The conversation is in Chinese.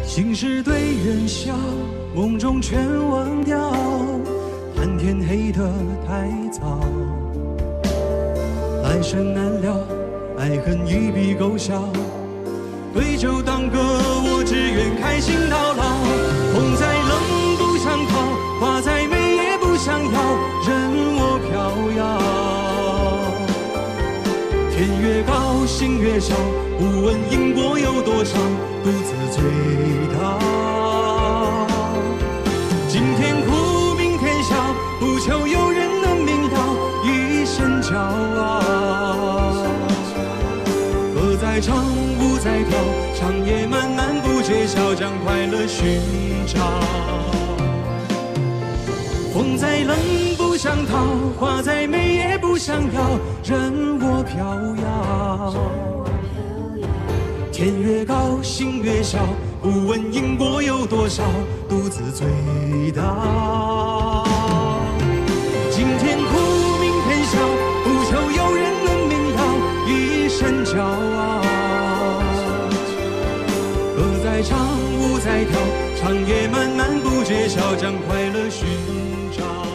心事对人笑，梦中全忘掉，谈天黑得太早。来生难料，爱恨一笔勾销。对酒当歌，我只愿开心到老。风再冷不想逃，花再美也不想要，任我飘摇。天越高，心越小，不问因果有多少，独自醉倒。今天哭，明天笑，不求有人能明了，一身骄傲。歌在唱，舞在跳，长夜漫漫不觉晓，将快乐寻找。风再冷不想逃，花再美也不想要，任我飘摇。天越高，心越小，不问因果有多少，独自醉倒。今天哭，明天笑，不求有人能明了，一身骄傲。歌在唱，舞在跳，长夜漫漫不觉晓，将快乐寻找。